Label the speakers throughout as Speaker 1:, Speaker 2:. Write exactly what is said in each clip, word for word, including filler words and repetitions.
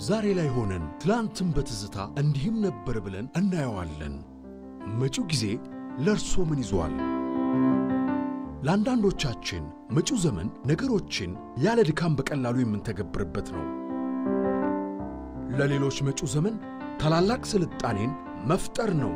Speaker 1: ዛሬ ላይ ሆነን ትላንትን በትዝታ እንዲህም ነበር ብለን እናየዋለን። መጪው ጊዜ ለርሶ ምን ይዟል? ለአንዳንዶቻችን መጪው ዘመን ነገሮችን ያለ ድካም በቀላሉ የምንተገብርበት ነው። ለሌሎች መጪው ዘመን ታላላቅ ስልጣኔን መፍጠር ነው።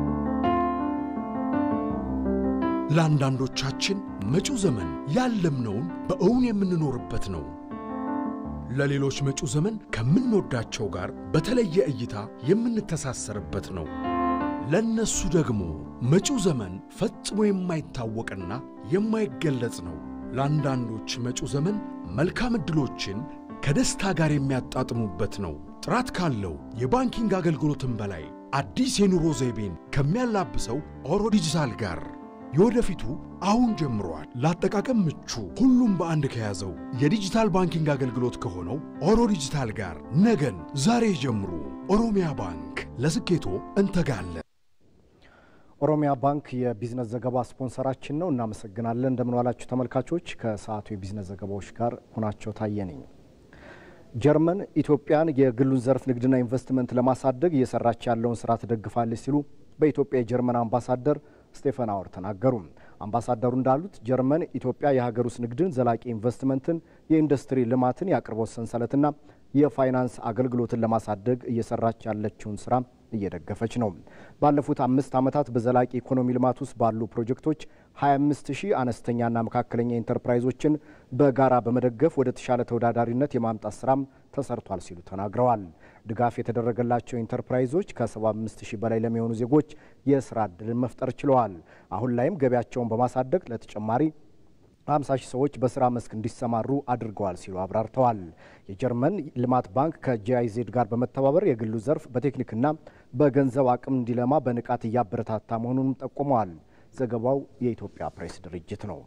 Speaker 1: ለአንዳንዶቻችን መጪው ዘመን ያለምነውን በእውን የምንኖርበት ነው። ለሌሎች መጪው ዘመን ከምንወዳቸው ጋር በተለየ እይታ የምንተሳሰርበት ነው። ለነሱ ደግሞ መጪው ዘመን ፈጽሞ የማይታወቅና የማይገለጽ ነው። ለአንዳንዶች መጪው ዘመን መልካም ዕድሎችን ከደስታ ጋር የሚያጣጥሙበት ነው። ጥራት ካለው የባንኪንግ አገልግሎትም በላይ አዲስ የኑሮ ዘይቤን ከሚያላብሰው ኦሮ ዲጂታል ጋር የወደፊቱ አሁን ጀምሯል። ለአጠቃቀም ምቹ ሁሉም በአንድ ከያዘው የዲጂታል ባንኪንግ አገልግሎት ከሆነው ኦሮ ዲጂታል ጋር ነገን ዛሬ ጀምሩ። ኦሮሚያ ባንክ ለስኬቶ እንተጋለን።
Speaker 2: ኦሮሚያ ባንክ የቢዝነስ ዘገባ ስፖንሰራችን ነው። እናመሰግናለን። እንደምን ዋላችሁ ተመልካቾች። ከሰዓቱ የቢዝነስ ዘገባዎች ጋር ሆናቸው ታየነኝ። ጀርመን ኢትዮጵያን የግሉን ዘርፍ ንግድና ኢንቨስትመንት ለማሳደግ እየሰራች ያለውን ስራ ትደግፋለች ሲሉ በኢትዮጵያ የጀርመን አምባሳደር ስቴፈን አወር ተናገሩ። አምባሳደሩ እንዳሉት ጀርመን ኢትዮጵያ የሀገር ውስጥ ንግድን፣ ዘላቂ ኢንቨስትመንትን፣ የኢንዱስትሪ ልማትን፣ የአቅርቦት ሰንሰለትና የፋይናንስ አገልግሎትን ለማሳደግ እየሰራች ያለችውን ስራ እየደገፈች ነው። ባለፉት አምስት ዓመታት በዘላቂ ኢኮኖሚ ልማት ውስጥ ባሉ ፕሮጀክቶች ሃያ አምስት ሺህ አነስተኛና መካከለኛ ኢንተርፕራይዞችን በጋራ በመደገፍ ወደ ተሻለ ተወዳዳሪነት የማምጣት ስራም ተሰርቷል ሲሉ ተናግረዋል። ድጋፍ የተደረገላቸው ኢንተርፕራይዞች ከሰባ አምስት ሺህ በላይ ለሚሆኑ ዜጎች የስራ ዕድልን መፍጠር ችለዋል። አሁን ላይም ገቢያቸውን በማሳደግ ለተጨማሪ ሃምሳ ሺህ ሰዎች በስራ መስክ እንዲሰማሩ አድርገዋል ሲሉ አብራርተዋል። የጀርመን ልማት ባንክ ከጂአይዜድ ጋር በመተባበር የግሉ ዘርፍ በቴክኒክና በገንዘብ አቅም እንዲለማ በንቃት እያበረታታ መሆኑንም ጠቁመዋል። ዘገባው የኢትዮጵያ ፕሬስ ድርጅት ነው።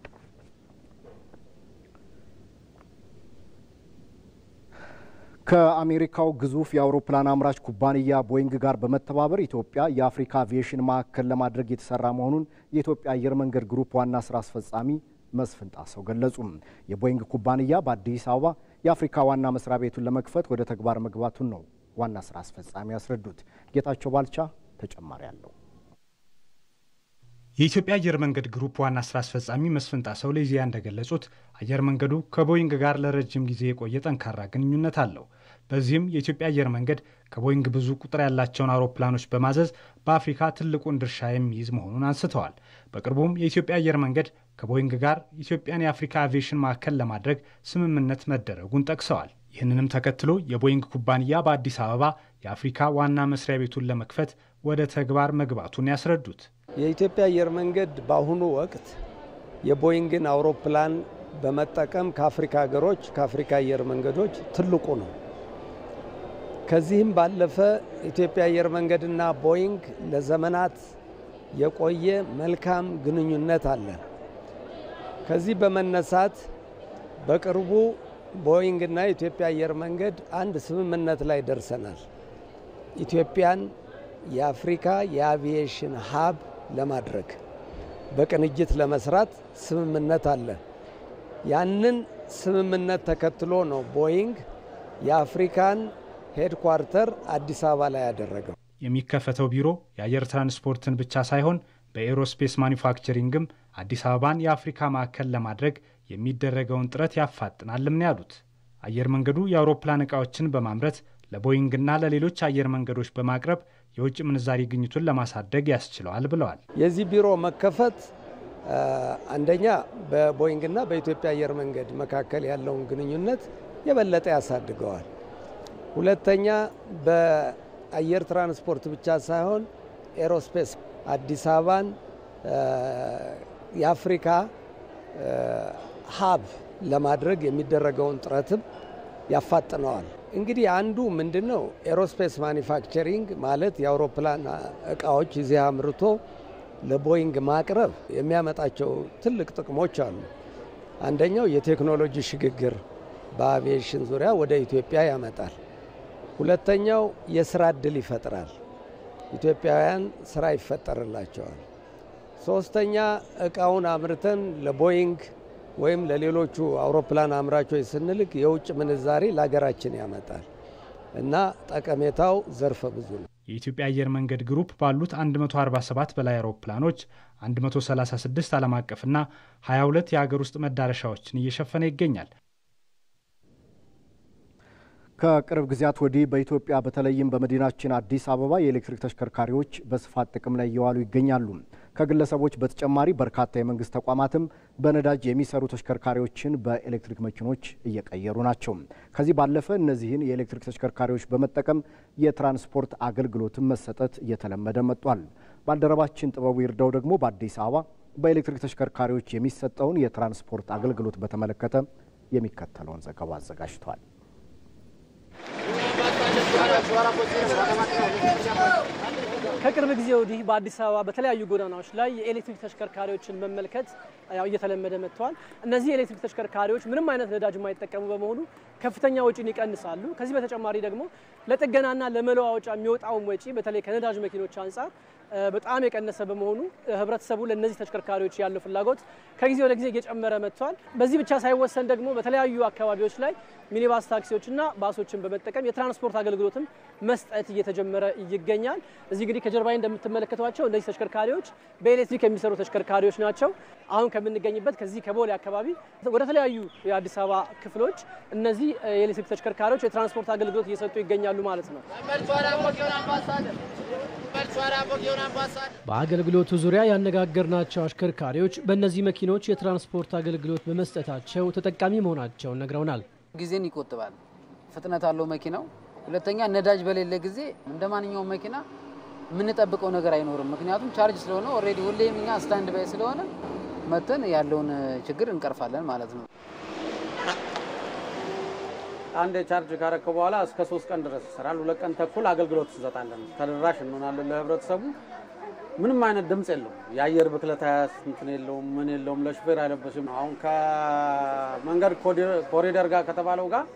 Speaker 2: ከአሜሪካው ግዙፍ የአውሮፕላን አምራች ኩባንያ ቦይንግ ጋር በመተባበር ኢትዮጵያ የአፍሪካ አቪዬሽን ማዕከል ለማድረግ የተሰራ መሆኑን የኢትዮጵያ አየር መንገድ ግሩፕ ዋና ስራ አስፈጻሚ መስፍን ጣሰው ገለጹ። የቦይንግ ኩባንያ በአዲስ አበባ የአፍሪካ ዋና መስሪያ ቤቱን ለመክፈት ወደ ተግባር መግባቱን ነው ዋና ስራ አስፈጻሚ ያስረዱት። ጌታቸው ባልቻ ተጨማሪ አለው።
Speaker 3: የኢትዮጵያ አየር መንገድ ግሩፕ ዋና ስራ አስፈጻሚ መስፍን ጣሰው ለኢዜአ እንደገለጹት አየር መንገዱ ከቦይንግ ጋር ለረጅም ጊዜ የቆየ ጠንካራ ግንኙነት አለው። በዚህም የኢትዮጵያ አየር መንገድ ከቦይንግ ብዙ ቁጥር ያላቸውን አውሮፕላኖች በማዘዝ በአፍሪካ ትልቁን ድርሻ የሚይዝ መሆኑን አንስተዋል። በቅርቡም የኢትዮጵያ አየር መንገድ ከቦይንግ ጋር ኢትዮጵያን የአፍሪካ አቪዬሽን ማዕከል ለማድረግ ስምምነት መደረጉን ጠቅሰዋል። ይህንንም ተከትሎ የቦይንግ ኩባንያ በአዲስ አበባ የአፍሪካ ዋና መስሪያ ቤቱን ለመክፈት ወደ ተግባር መግባቱን ያስረዱት
Speaker 4: የኢትዮጵያ አየር መንገድ በአሁኑ ወቅት የቦይንግን አውሮፕላን በመጠቀም ከአፍሪካ ሀገሮች ከአፍሪካ አየር መንገዶች ትልቁ ነው። ከዚህም ባለፈ ኢትዮጵያ አየር መንገድና ቦይንግ ለዘመናት የቆየ መልካም ግንኙነት አለ። ከዚህ በመነሳት በቅርቡ ቦይንግና ኢትዮጵያ አየር መንገድ አንድ ስምምነት ላይ ደርሰናል። ኢትዮጵያን የአፍሪካ የአቪዬሽን ሀብ ለማድረግ በቅንጅት ለመስራት ስምምነት አለ። ያንን ስምምነት ተከትሎ ነው ቦይንግ የአፍሪካን ሄድኳርተር አዲስ አበባ ላይ ያደረገው። የሚከፈተው ቢሮ የአየር ትራንስፖርትን ብቻ ሳይሆን በኤሮስፔስ ማኒፋክቸሪንግም አዲስ አበባን የአፍሪካ ማዕከል ለማድረግ የሚደረገውን ጥረት ያፋጥናልም ነው ያሉት። አየር መንገዱ የአውሮፕላን ዕቃዎችን በማምረት ለቦይንግና ለሌሎች አየር መንገዶች በማቅረብ የውጭ ምንዛሪ ግኝቱን ለማሳደግ ያስችለዋል ብለዋል። የዚህ ቢሮ መከፈት አንደኛ በቦይንግና በኢትዮጵያ አየር መንገድ መካከል ያለውን ግንኙነት የበለጠ ያሳድገዋል። ሁለተኛ በአየር ትራንስፖርት ብቻ ሳይሆን ኤሮስፔስ አዲስ አበባን የአፍሪካ ሀብ ለማድረግ የሚደረገውን ጥረትም ያፋጥነዋል። እንግዲህ አንዱ ምንድነው ኤሮስፔስ ማኒፋክቸሪንግ ማለት የአውሮፕላን እቃዎች እዚህ አምርቶ ለቦይንግ ማቅረብ የሚያመጣቸው ትልቅ ጥቅሞች አሉ። አንደኛው የቴክኖሎጂ ሽግግር በአቪዬሽን ዙሪያ ወደ ኢትዮጵያ ያመጣል። ሁለተኛው የስራ ዕድል ይፈጥራል። ኢትዮጵያውያን ስራ ይፈጠርላቸዋል። ሶስተኛ እቃውን አምርተን ለቦይንግ ወይም ለሌሎቹ አውሮፕላን አምራቾች ስንልክ የውጭ ምንዛሪ ለሀገራችን ያመጣል። እና ጠቀሜታው ዘርፈ ብዙ ነው።
Speaker 3: የኢትዮጵያ አየር መንገድ ግሩፕ ባሉት አንድ መቶ አርባ ሰባት በላይ አውሮፕላኖች አንድ መቶ ሰላሳ ስድስት ዓለም አቀፍና ሀያ ሁለት የሀገር ውስጥ መዳረሻዎችን እየሸፈነ ይገኛል።
Speaker 2: ከቅርብ ጊዜያት ወዲህ በኢትዮጵያ በተለይም በመዲናችን አዲስ አበባ የኤሌክትሪክ ተሽከርካሪዎች በስፋት ጥቅም ላይ እየዋሉ ይገኛሉ። ከግለሰቦች በተጨማሪ በርካታ የመንግስት ተቋማትም በነዳጅ የሚሰሩ ተሽከርካሪዎችን በኤሌክትሪክ መኪኖች እየቀየሩ ናቸው። ከዚህ ባለፈ እነዚህን የኤሌክትሪክ ተሽከርካሪዎች በመጠቀም የትራንስፖርት አገልግሎትን መሰጠት እየተለመደ መጥቷል። ባልደረባችን ጥበቡ ይርዳው ደግሞ በአዲስ አበባ በኤሌክትሪክ ተሽከርካሪዎች የሚሰጠውን የትራንስፖርት አገልግሎት በተመለከተ የሚከተለውን ዘገባ አዘጋጅቷል።
Speaker 5: ከቅርብ ጊዜ ወዲህ በአዲስ አበባ በተለያዩ ጎዳናዎች ላይ የኤሌክትሪክ ተሽከርካሪዎችን መመልከት ያው እየተለመደ መጥቷል። እነዚህ የኤሌክትሪክ ተሽከርካሪዎች ምንም አይነት ነዳጅ የማይጠቀሙ በመሆኑ ከፍተኛ ወጪን ይቀንሳሉ። ከዚህ በተጨማሪ ደግሞ ለጥገናና ለመለዋወጫ የሚወጣው ወጪ በተለይ ከነዳጅ መኪኖች አንፃር በጣም የቀነሰ በመሆኑ ህብረተሰቡ ለነዚህ ተሽከርካሪዎች ያለው ፍላጎት ከጊዜ ወደ ጊዜ እየጨመረ መጥቷል። በዚህ ብቻ ሳይወሰን ደግሞ በተለያዩ አካባቢዎች ላይ ሚኒባስ ታክሲዎችና ባሶችን በመጠቀም የትራንስፖርት አገልግሎትም መስጠት እየተጀመረ ይገኛል። እዚህ እንግዲህ ከጀርባዬ እንደምትመለከቷቸው እነዚህ ተሽከርካሪዎች በኤሌክትሪክ የሚሰሩ ተሽከርካሪዎች ናቸው። አሁን ከምንገኝበት ከዚህ ከቦሌ አካባቢ ወደ ተለያዩ የአዲስ አበባ ክፍሎች እነዚህ የኤሌክትሪክ ተሽከርካሪዎች የትራንስፖርት አገልግሎት እየሰጡ ይገኛሉ ማለት ነው።
Speaker 6: በአገልግሎቱ ዙሪያ ያነጋገርናቸው አሽከርካሪዎች በእነዚህ መኪኖች የትራንስፖርት አገልግሎት በመስጠታቸው ተጠቃሚ መሆናቸውን ነግረውናል።
Speaker 7: ጊዜን ይቆጥባል፣ ፍጥነት አለው መኪናው። ሁለተኛ ነዳጅ በሌለ ጊዜ እንደማንኛውም መኪና የምንጠብቀው ነገር አይኖርም። ምክንያቱም ቻርጅ ስለሆነ ኦሬዲ ሁሌም እኛ ስታንድ ባይ ስለሆነ መተን ያለውን ችግር እንቀርፋለን ማለት ነው።
Speaker 8: አንድ ቻርጅ ካረከ በኋላ እስከ ሶስት ቀን ድረስ ይሰራል። ሁለት ቀን ተኩል አገልግሎት እንሰጣለን። ተደራሽ እንሆናለን ለህብረተሰቡ። ምንም አይነት ድምጽ የለውም። የአየር ብክለት እንትን የለውም፣ ምን የለውም። ለሹፌር አይለበስም። አሁን ከመንገድ ኮሪደር ጋር ከተባለው ጋር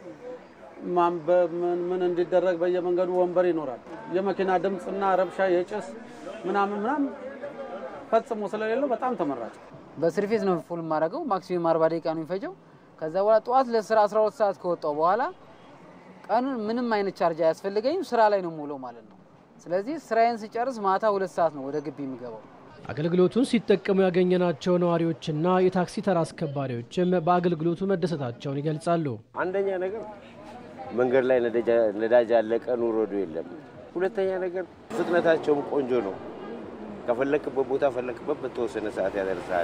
Speaker 8: ምን ምን እንዲደረግ በየመንገዱ ወንበር ይኖራል። የመኪና ድምጽና ረብሻ የጭስ ምናምን ምናምን ፈጽሞ ስለሌለው በጣም ተመራጭ።
Speaker 7: በሰርቪስ ነው ፉል ማድረገው። ማክሲመም አርባ ደቂቃ ነው የሚፈጀው። ከዛ በኋላ ጧት ለስራ አስራ ሁለት ሰዓት ከወጣው በኋላ ቀኑን ምንም አይነት ቻርጅ አያስፈልገኝም። ስራ ላይ ነው ሙሉ ማለት ነው። ስለዚህ ስራዬን ሲጨርስ ማታ ሁለት ሰዓት ነው ወደ ግቢ የሚገባው።
Speaker 6: አገልግሎቱን ሲጠቀሙ ያገኘናቸው ነዋሪዎችና የታክሲ ተራ አስከባሪዎችም በአገልግሎቱ መደሰታቸውን ይገልጻሉ።
Speaker 9: አንደኛ ነገር መንገድ ላይ ነዳጅ ያለቀ ኑሮ የለም። ሁለተኛ ነገር ፍጥነታቸውም ቆንጆ ነው። ከፈለክበት ቦታ ፈለክበት በተወሰነ ሰዓት ያደርሳል።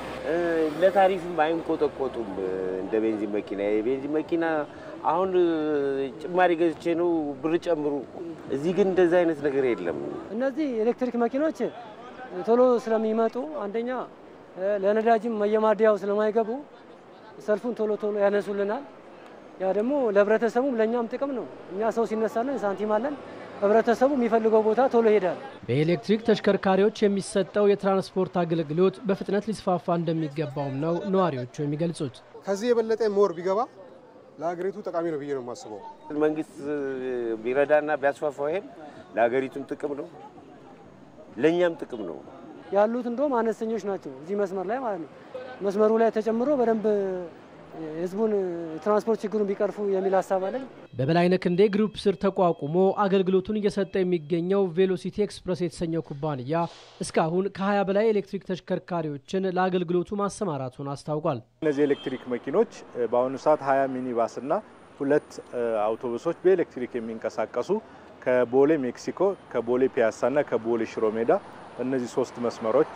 Speaker 9: ለታሪፍም አይንቆጠቆጡም እንደ ቤንዚን መኪና። የቤንዚን መኪና አሁን ጭማሪ ገዝቼ ነው ብር ጨምሩ። እዚህ ግን እንደዛ አይነት ነገር የለም።
Speaker 5: እነዚህ ኤሌክትሪክ መኪኖች ቶሎ ስለሚመጡ አንደኛ ለነዳጅም መየማዲያው ስለማይገቡ ሰልፉን ቶሎ ቶሎ ያነሱልናል። ያ ደግሞ ለህብረተሰቡም ለኛም ጥቅም ነው። እኛ ሰው ሲነሳልን ሳንቲም አለን። ህብረተሰቡ የሚፈልገው ቦታ ቶሎ ይሄዳል።
Speaker 6: በኤሌክትሪክ ተሽከርካሪዎች የሚሰጠው የትራንስፖርት አገልግሎት በፍጥነት ሊስፋፋ እንደሚገባው ነው ነዋሪዎቹ የሚገልጹት።
Speaker 10: ከዚህ የበለጠ ሞር ቢገባ ለሀገሪቱ ጠቃሚ ነው ብዬ ነው የማስበው።
Speaker 9: መንግስት ቢረዳና ቢያስፋፋው ይሄም ለሀገሪቱም ጥቅም ነው፣ ለኛም ጥቅም ነው።
Speaker 5: ያሉት እንደውም አነስተኞች ናቸው እዚህ መስመር ላይ ማለት ነው። መስመሩ ላይ ተጨምሮ በደንብ ህዝቡን ትራንስፖርት ችግሩን ቢቀርፉ የሚል ሐሳብ አለኝ።
Speaker 6: በበላይነህ ክንዴ ግሩፕ ስር ተቋቁሞ አገልግሎቱን እየሰጠ የሚገኘው ቬሎሲቲ ኤክስፕረስ የተሰኘው ኩባንያ እስካሁን ከሀያ በላይ ኤሌክትሪክ ተሽከርካሪዎችን ለአገልግሎቱ ማሰማራቱን አስታውቋል።
Speaker 11: እነዚህ ኤሌክትሪክ መኪኖች በአሁኑ ሰዓት ሀያ ሚኒባስና ሁለት አውቶቡሶች በኤሌክትሪክ የሚንቀሳቀሱ ከቦሌ ሜክሲኮ፣ ከቦሌ ፒያሳና ከቦሌ ሽሮ ሜዳ እነዚህ ሶስት መስመሮች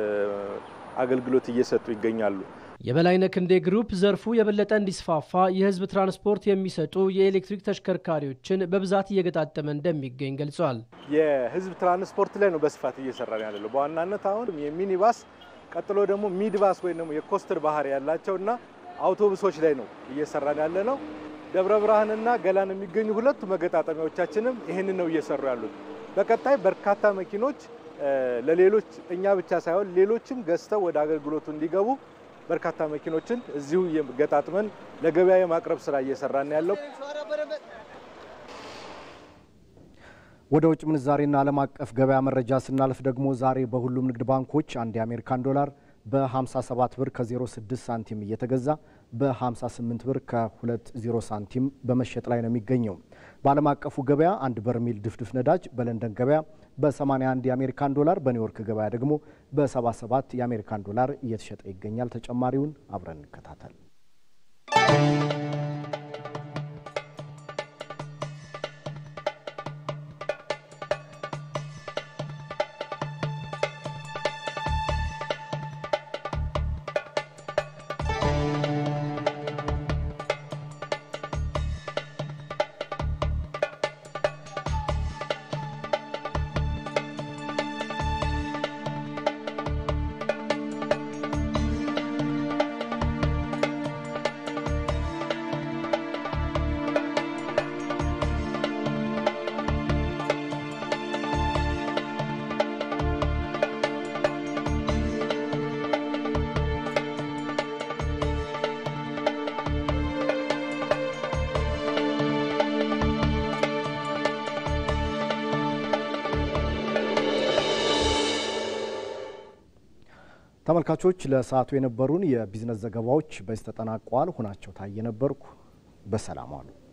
Speaker 11: አገልግሎት እየሰጡ ይገኛሉ።
Speaker 6: የበላይነህ ክንዴ ግሩፕ ዘርፉ የበለጠ እንዲስፋፋ የህዝብ ትራንስፖርት የሚሰጡ የኤሌክትሪክ ተሽከርካሪዎችን በብዛት እየገጣጠመ እንደሚገኝ ገልጿል።
Speaker 11: የህዝብ ትራንስፖርት ላይ ነው በስፋት እየሰራን ያለው። በዋናነት አሁን የሚኒባስ ቀጥሎ ደግሞ ሚድባስ ወይ ደግሞ የኮስተር ባህር ያላቸውና አውቶቡሶች ላይ ነው እየሰራን ያለ ነው። ደብረ ብርሃንና ገላን የሚገኙ ሁለቱ መገጣጠሚያዎቻችንም ይሄንን ነው እየሰሩ ያሉት። በቀጣይ በርካታ መኪኖች ለሌሎች እኛ ብቻ ሳይሆን ሌሎችም ገዝተው ወደ አገልግሎቱ እንዲገቡ በርካታ መኪኖችን እዚሁ ገጣጥመን ለገበያ የማቅረብ ስራ እየሰራን ያለው።
Speaker 2: ወደ ውጭ ምንዛሬና ዓለም አቀፍ ገበያ መረጃ ስናልፍ ደግሞ ዛሬ በሁሉም ንግድ ባንኮች አንድ የአሜሪካን ዶላር በ57 ብር ከ06 ሳንቲም እየተገዛ በ58 ብር ከ20 ሳንቲም በመሸጥ ላይ ነው የሚገኘው። በዓለም አቀፉ ገበያ አንድ በርሜል ድፍድፍ ነዳጅ በለንደን ገበያ በ81 የአሜሪካን ዶላር በኒውዮርክ ገበያ ደግሞ በ77 የአሜሪካን ዶላር እየተሸጠ ይገኛል። ተጨማሪውን አብረን እንከታተል። ተመልካቾች ለሰዓቱ የነበሩን የቢዝነስ ዘገባዎች በዚህ ተጠናቀዋል። ሁናቸው ታየ ነበርኩ። በሰላም ዋሉ።